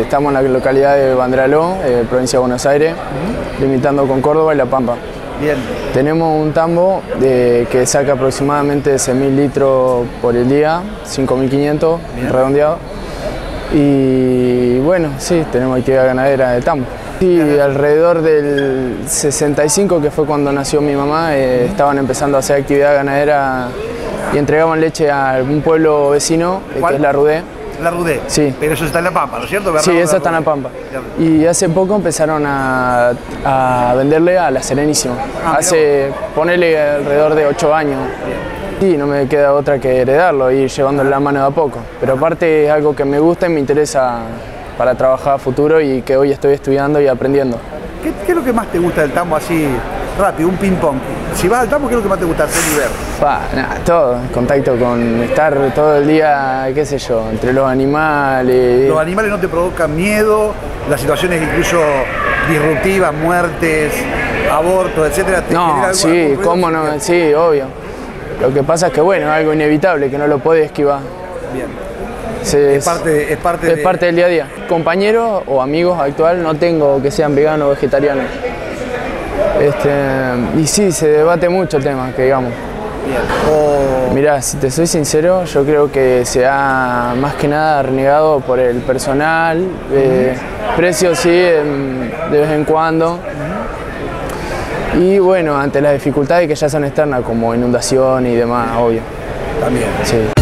estamos en la localidad de Bandraló, provincia de Buenos Aires, limitando con Córdoba y La Pampa. Bien. Tenemos un tambo que saca aproximadamente 6.000 litros por el día, 5.500 redondeado. Y bueno, sí, tenemos actividad ganadera de tambo. Sí, alrededor del 65, que fue cuando nació mi mamá, estaban empezando a hacer actividad ganadera y entregaban leche a un pueblo vecino, que es La Rudé. La Rudé. Sí. Pero eso está en La Pampa, ¿no es cierto? Sí, eso está en La Pampa. Y hace poco empezaron a venderle a La Serenísima. Ponele alrededor de 8 años. Sí, no me queda otra que heredarlo, ir llevándole la mano de a poco. Pero aparte es algo que me gusta y me interesa para trabajar a futuro y que hoy estoy estudiando y aprendiendo. ¿Qué es lo que más te gusta del tambo así rápido, un ping-pong? Si vas al tambo, ¿qué es lo que más te gusta hacer y ver? Todo, contacto con estar todo el día, qué sé yo, entre los animales. ¿Los animales no te provocan miedo? Las situaciones incluso disruptivas, muertes, abortos, etcétera. No, sí, cómo no, sí, obvio. Lo que pasa es que bueno, es algo inevitable, que no lo podés esquivar. Bien. Es parte del día a día. Compañeros o amigos actual no tengo que sean veganos o vegetarianos. Y sí, se debate mucho el tema, que digamos. Mirá, si te soy sincero, yo creo que se ha más que nada renegado por el personal, precios sí, de vez en cuando. Y bueno, ante las dificultades que ya son externas, como inundación y demás, obvio. También. Sí.